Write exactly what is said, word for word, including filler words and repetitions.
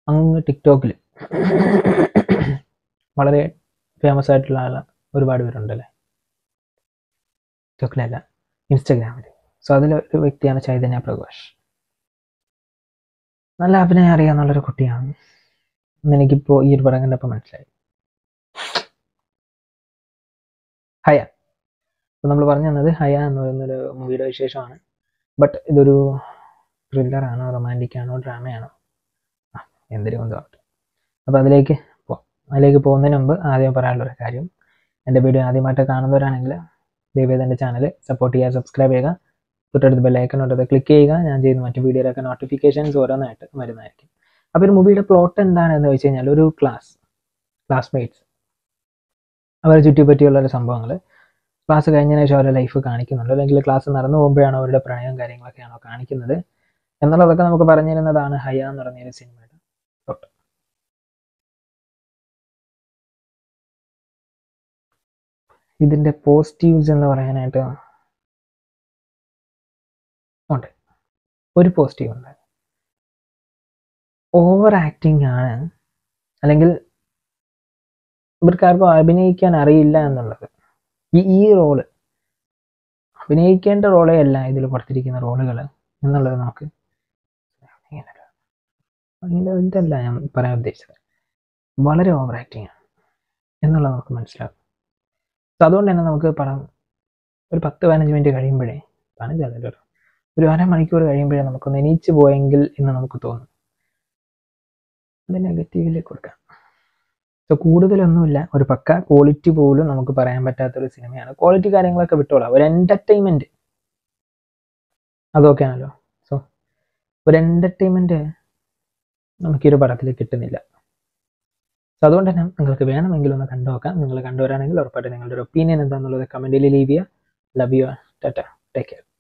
അങ്ങ് ടിക്ടോക്കിൽ വളരെ ഫേമസ് ആയിട്ടുള്ള ആൾ ഒരുപാട് പേരുണ്ടല്ലേ, ടിക്ടോക്കിലല്ല ഇൻസ്റ്റഗ്രാമിൽ. സോ അതിലൊരു വ്യക്തിയാണ് ചൈതന്യ പ്രകാശ്. നല്ല അഭിനയം അറിയാമെന്നുള്ളൊരു കുട്ടിയാണ് എന്നെനിക്കിപ്പോൾ ഈ ഒരു പടം കണ്ടപ്പോൾ മനസ്സിലായി. ഹയ, അപ്പോൾ നമ്മൾ പറഞ്ഞു തന്നത് ഹയ എന്ന് പറയുന്നൊരു മൂവിയുടെ വിശേഷമാണ്. ബട്ട് ഇതൊരു ത്രില്ലറാണോ റൊമാൻറ്റിക് ആണോ ഡ്രാമയാണോ എന്തൊരു കൊണ്ടാവട്ടെ. അപ്പോൾ അതിലേക്ക് പോവാം. അതിലേക്ക് പോകുന്നതിന് മുമ്പ് ആദ്യം പറയാനുള്ളൊരു കാര്യം, എൻ്റെ വീഡിയോ ആദ്യമായിട്ട് കാണുന്നവരാണെങ്കിൽ ദയവേദ എൻ്റെ ചാനൽ സപ്പോർട്ട് ചെയ്യുക, സബ്സ്ക്രൈബ് ചെയ്യുക, തൊട്ടടുത്ത് ബെല്ലൈക്കൺ ഉണ്ട്, അത് ക്ലിക്ക് ചെയ്യുക. ഞാൻ ചെയ്യുന്ന മറ്റു വീഡിയോയിലൊക്കെ നോട്ടിഫിക്കേഷൻസ് ഓരോന്നായിട്ട് വരുന്നതായിരിക്കും. അപ്പോൾ ഒരു മൂവിയുടെ പ്ലോട്ട് എന്താണെന്ന് വെച്ച് കഴിഞ്ഞാൽ, ഒരു ക്ലാസ് ക്ലാസ്മേറ്റ്സ് അവരെ ചുറ്റിപ്പറ്റിയുള്ളൊരു സംഭവങ്ങൾ ക്ലാസ് കഴിഞ്ഞതിന് ശേഷം അവരുടെ ലൈഫ് കാണിക്കുന്നുണ്ട്, അല്ലെങ്കിൽ ക്ലാസ് നടന്നു പോകുമ്പോഴാണ് അവരുടെ പ്രണയവും കാര്യങ്ങളൊക്കെയാണോ കാണിക്കുന്നത് എന്നുള്ളതൊക്കെ നമുക്ക് പറഞ്ഞു തരുന്നതാണ് ഹയ എന്ന് പറഞ്ഞൊരു സിനിമയുടെ പ്ലോട്ട്. ഇതിൻ്റെ പോസിറ്റീവ്സ് എന്ന് പറയാനായിട്ട് ഉണ്ട്. ഒരു പോസിറ്റീവ് ഉണ്ട്, ഓവർ ആക്ടിങ് ആണ്, അല്ലെങ്കിൽ ഇവർക്കാർക്കും അഭിനയിക്കാൻ അറിയില്ല എന്നുള്ളത്. ഈ ഈ റോള് അഭിനയിക്കേണ്ട റോളേ അല്ല ഇതിൽ കൊടുത്തിരിക്കുന്ന റോളുകൾ എന്നുള്ളത് നമുക്ക് ഇതല്ല ഞാൻ പറയാൻ ഉദ്ദേശിച്ചത്. വളരെ ഓവർ ആക്ടിങ് ആണ് എന്നുള്ളത് നമുക്ക് മനസ്സിലാകും. അതുകൊണ്ട് തന്നെ നമുക്ക് പടം ഒരു പത്ത് പതിനഞ്ച് മിനിറ്റ് കഴിയുമ്പോഴേ, പതിനഞ്ചല്ലോ ഒരു അരമണിക്കൂർ കഴിയുമ്പോഴേ നമുക്കൊന്ന് എണീച്ച് പോയെങ്കിൽ എന്ന് നമുക്ക് തോന്നും. അത് നെഗറ്റീവിലേക്ക് കൊടുക്കാം. സോ കൂടുതലൊന്നുമില്ല, ഒരു പക്ക ക്വാളിറ്റി പോലും നമുക്ക് പറയാൻ പറ്റാത്തൊരു സിനിമയാണ്. ക്വാളിറ്റി കാര്യങ്ങളൊക്കെ വിട്ടോളാം, ഒരു എൻ്റർടൈൻമെൻറ്റ് അതൊക്കെയാണല്ലോ. സോ ഒരു എൻ്റർടൈൻമെൻറ്റ് നമുക്കൊരു പടത്തിൽ കിട്ടുന്നില്ല. സോ അതുകൊണ്ട് തന്നെ നിങ്ങൾക്ക് വേണമെങ്കിൽ ഒന്ന് കണ്ടു നോക്കാം. നിങ്ങൾ കണ്ടുവരാണെങ്കിൽ ഉറപ്പായിട്ട് നിങ്ങളുടെ ഒരു ഒപ്പീനിയൻ എന്താണെന്നുള്ളത് കമൻറ്റിൽ ലീവ് ചെയ്യുക. Love you, tata, take care.